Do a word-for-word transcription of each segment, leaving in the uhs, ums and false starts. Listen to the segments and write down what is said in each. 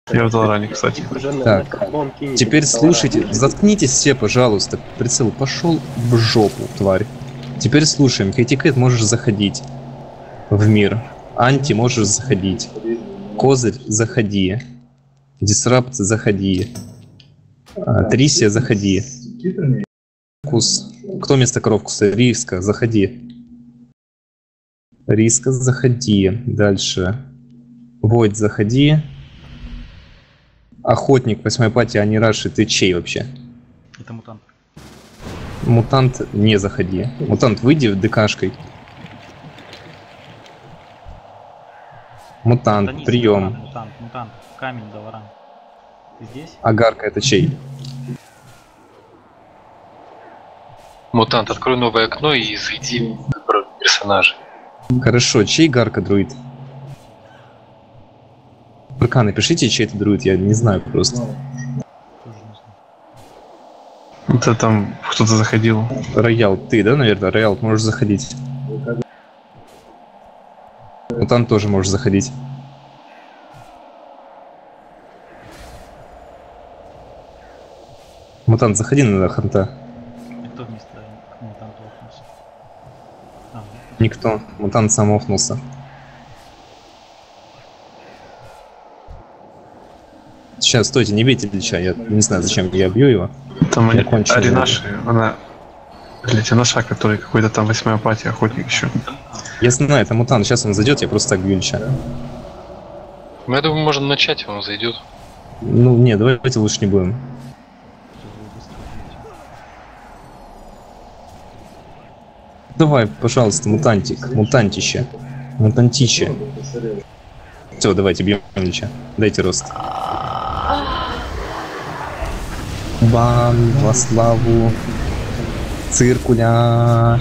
Я в Долоране, кстати. Так, теперь слушайте, заткнитесь все, пожалуйста. Прицел пошел в жопу, тварь. Теперь слушаем. Хейтикет можешь заходить в мир. Анти можешь заходить. Козырь заходи. Дисрапт заходи. А, Трисия заходи. Кус. Кто вместо Кровкуса? Риска, заходи. Риска, заходи. Дальше. Войд, заходи. Охотник, восьмой пати, Анираши, ты чей вообще? Это мутант. Мутант, не заходи. Мутант, выйди в ДКшкой. Мутант, Мутанист, прием. Долоран, мутант, мутант, камень, Долоран. Ты здесь? Агарка, это чей? Мутант, открой новое окно и зайди в выбор персонажа. Хорошо, чей Гарка друид? ПК, напишите, чей это друид, я не знаю просто. Тоже не знаю. Это там кто-то заходил. Роял, ты, да, наверное? Роял, можешь заходить. Мутант тоже можешь заходить. Мутант, заходи на ханта. И кто вместо мутанта офнулся? А, Никто. Мутант сам офнулся. Сейчас, стойте, не бейте Лича, я не знаю, зачем я бью его. Там Я кончил. Аринаши, она... Блять, Анаша, который какой-то там восьмой апатии, охотник еще. Я знаю, это мутант, сейчас он зайдет, я просто так бью Лича. Ну, я думаю, можно начать, он зайдет. Ну, не, давайте лучше не будем. Давай, пожалуйста, мутантик, мутантище, мутантище. Все, давайте бьем Лича. Дайте рост. Бан, во славу циркуля.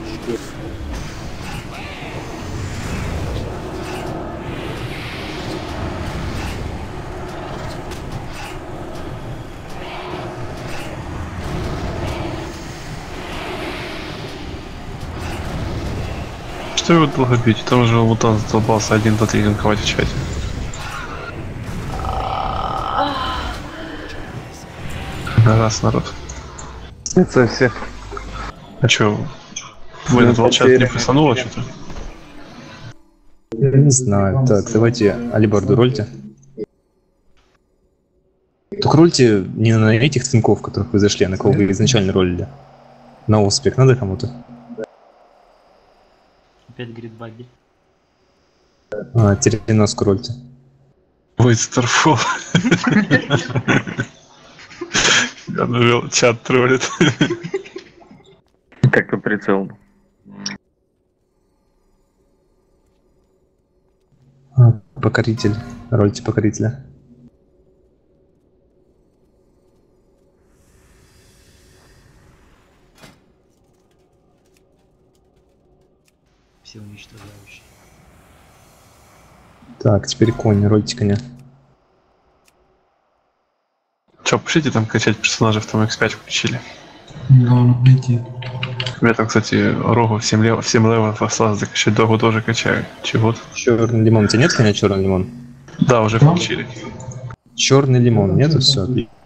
Что его долго бить? Там уже мутант задолбался один до три линковать в чате. Раз, народ. Это все. А чё? Вы этот волчат не присануло что-то? Не знаю. Так, давайте алибарду рольте. Только рольте не на этих твинков, которых вы зашли, а на кого вы изначально ролили. На успех надо кому-то? опять говорит Бадди. А, тереноску рольте. Ой, Старфол. Я навел, чат троллит. Как-то прицел. А, покоритель. Рольте покорителя. Все уничтожающие. Так, теперь конь, рольте коня. Че, пошлите там качать персонажей, в том икс пять включили. Да, найти. У меня там, кстати, Рогу в семь левел, в семь левел осталось закачать, Догу тоже качаю. Чего-то. Черный лимон. У тебя нет коня черный лимон? Да, уже включили. Черный лимон, нету? Все, отлично.